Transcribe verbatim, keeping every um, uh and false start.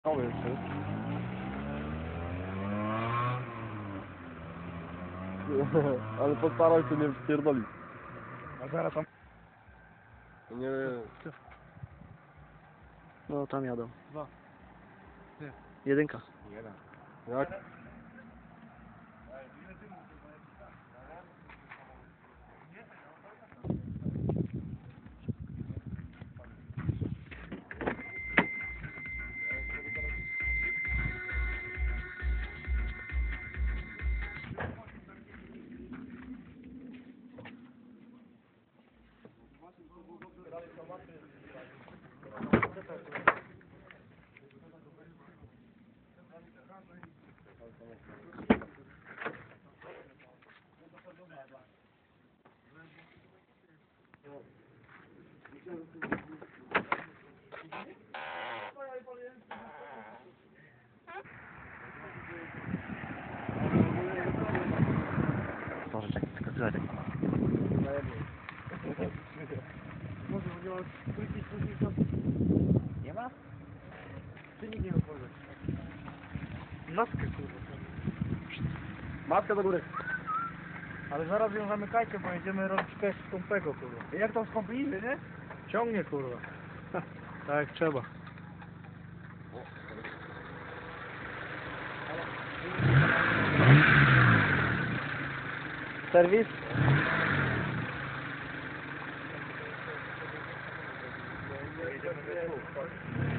Nowy jeszcze. Ale postaraj się nie wpierdolić. A zaraz tam... Nie. No tam jadą. Dwa. Ty. Jedynka. Jeden. Jak? Może tak skakiwać. Może, bo nie ma trójki, trójki, nie ma? Czy nikt nie otworzy? Maskę, kurwa. Matka do góry. Ale zaraz ją zamykajcie, bo jedziemy robić test skąpego, kurwa. Jak tam skąpy idzie, nie? Ciągnie, kurwa. Tak jak trzeba. Serwis? Jedziemy we dwóch.